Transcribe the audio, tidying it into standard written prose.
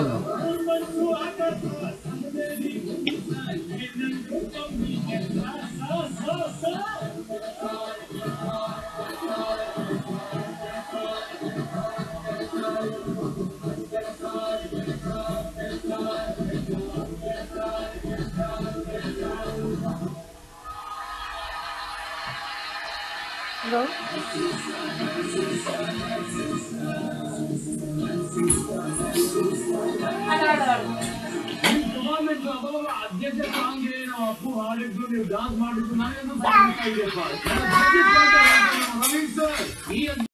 ಹೌದು. Hello? ಅಧ್ಯಕ್ಷ song ನಾವು ಅಪ್ಪು ಹಾಡಿದ್ದು ನೀವು ಡಾನ್ಸ್ ಮಾಡಿದ್ದು ನಾನೇನು